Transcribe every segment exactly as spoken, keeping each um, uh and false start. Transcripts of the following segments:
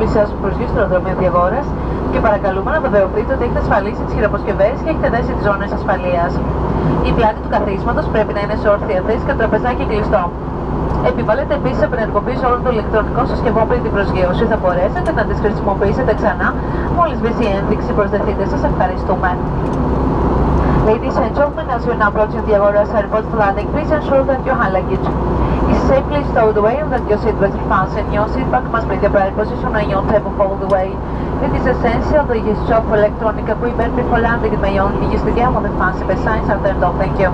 πλησιάζουν προς γη στο αεροδρόμιο Διαγόρας και παρακαλούμε να βεβαιωθείτε ότι έχετε ασφαλίσει τις χειραποσκευές και έχετε δέσει τις ζώνες ασφαλείας. Η πλάτη του καθίσματος πρέπει να είναι σε όρθια θέση και το τραπεζάκι κλειστό. Επιβάλλεται επίσης απενεργοποίηση όλων των ηλεκτρονικών συσκευών πριν την προσγείωση. Θα μπορέσετε να τις χρησιμοποιήσετε ξανά μόλις βρει η ένδειξη. Προσδεθείτε. Σας ευχαριστούμε. Ladies and gentlemen, as we are now approaching the Agoras airport for landing, please ensure that your hand luggage is safely stowed away and that your seatbelt is fastened. Your seat back must be in the upright position and your table fold away. It is essential that you switch off electronic equipment before landing. It may only use the gear when the fancy signs are turned off. Thank you.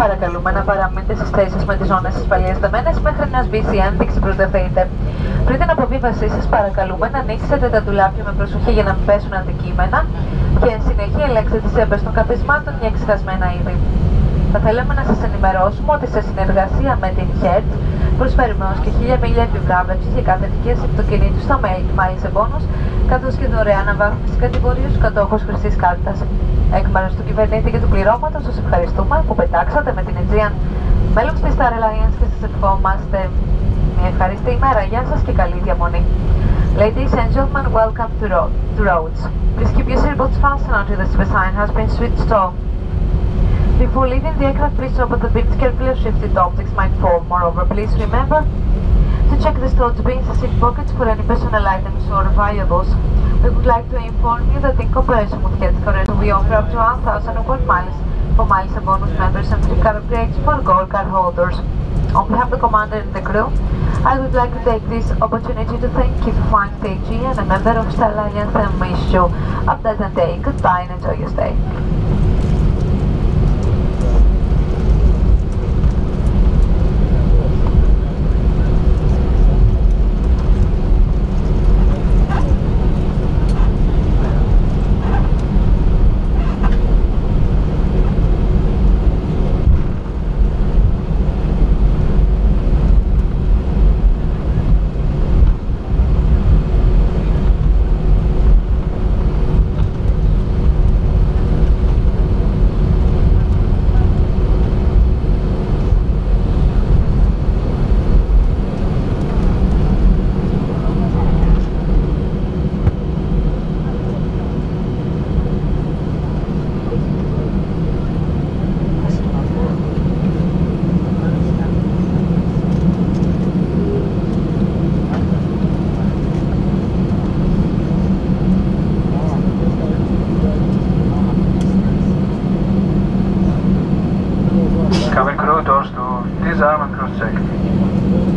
Παρακαλούμε να παραμείνετε στις θέσεις με τις ζώνες ασφαλείας δεμένες μέχρι να σβήσει η ένδειξη προτεθείτε. Πριν την αποβίβασή σας, παρακαλούμε να ανοίξετε τα ντουλάπια με προσοχή για να μην πέσουν αντικείμενα και εν συνεχεία ελέγξτε τις έπες των καθισμάτων για εξεχασμένα είδη. Θα θέλαμε να σας ενημερώσουμε ότι σε συνεργασία με την Hertz προσφέρουμε ως και χίλια μίλια επιβράβευση για κάθε ενοικίαση αυτοκινήτου στα Miles and Bonus, καθώς και δωρεάν αναβάθμιση κατηγορίου στους κατόχους χρυσής κάρτας. Εκ μέρους του κυβερνήτη και του πληρώματος, σας ευχαριστούμε που πετάξατε με την Aegean μέλος της Star Alliance και σας ευχόμαστε μια ευχαριστή ημέρα. Γεια σας και καλή διαμονή. Ladies and gentlemen, welcome to, Ro to Rhodes. Please keep your seatbelts fastened until the service sign has been switched off. Before leaving the aircraft, please open the bins carefully as shifted objects might fall. Moreover, please remember to check the stored bins and seat pockets for any personal items or valuables. We would like to inform you that in cooperation with Hertz, we offer up to one thousand onboard miles for Miles and Bonus members and free car upgrades for Gold card holders. On behalf of the commander and the crew, I would like to take this opportunity to thank you for flying the Aegean, a member of Star Alliance, and wish you a pleasant day. Goodbye and enjoy your stay. Cabin crew, doors to disarm and cross check.